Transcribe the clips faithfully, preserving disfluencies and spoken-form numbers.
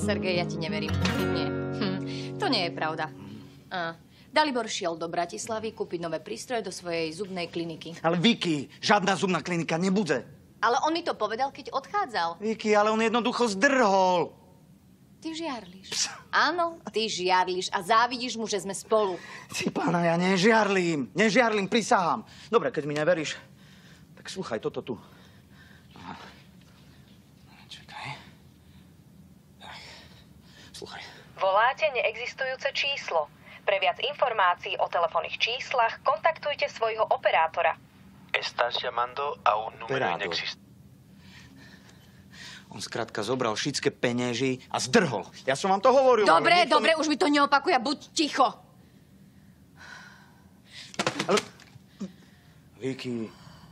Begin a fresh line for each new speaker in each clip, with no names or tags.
Sergej, ja ti neverím. Nie. Hm. To nie je pravda. Uh. Dalibor šiel do Bratislavy kúpiť nové prístroje do svojej zubnej kliniky.
Ale Vicky, žiadna zubná klinika nebude.
Ale on mi to povedal, keď odchádzal.
Vicky, ale on jednoducho zdrhol.
Ty žiarliš. Áno, ty žiarliš a závidíš mu, že sme spolu.
Ty pána, ja nežiarlím. Nežiarlím, prisahám. Dobre, keď mi neveríš, tak slúchaj toto tu. Aha. Čakaj. Tak. Slúchaj.
Voláte neexistujúce číslo. Pre viac informácií o telefónnych číslach kontaktujte svojho operátora.
Estás llamando a un número
Operátor.
inexistente.
On skrátka zobral všetky penieži a zdrhol. Ja som vám to hovoril.
Dobre,
nikto
dobre,
mi...
už mi to neopakuje, buď ticho.
Ale... Vicky...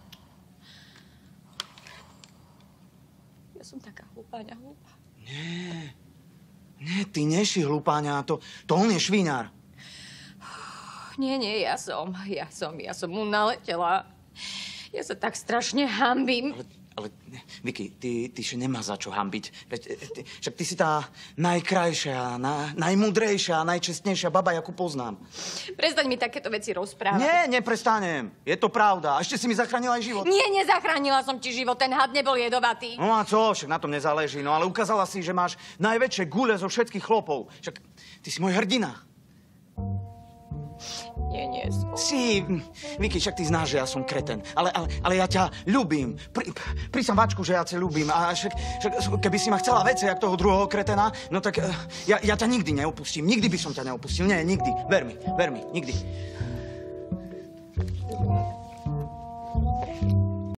Ja som taká hlúpáňa, hlúpa.
Nie. Nie, ty neši hlupáňa, to, to on je švíňar.
Nie, nie, ja som, ja som, ja som mu naletela. Ja sa tak strašne hanbím.
Ale, ale Vicky, ty, ty sa nemá za čo hanbiť. Veď, ty, však ty si tá najkrajšia, na, najmúdrejšia, najčestnejšia baba, jakú poznám.
Prestaň mi takéto veci rozprávať.
Nie, neprestanem. Je to pravda. A ešte si mi zachránila aj život.
Nie, nezachránila som ti život. Ten had nebol jedovatý.
No a čo? Však na tom nezáleží. No ale ukázala si, že máš najväčšie gule zo všetkých chlopov. Však ty si môj hrdina.
Nie, nie som.
Si, Vicky, však ty znáš, že ja som kreten. Ale, ale, ale ja ťa ľúbim. Pri, prísam vačku, že ja ťa ľúbim. A však, však keby si ma chcela veci, jak toho druhého kretena, no tak ja, ja ťa nikdy neopustím. Nikdy by som ťa neopustil. Nie, nikdy. Ver mi, ver mi, nikdy.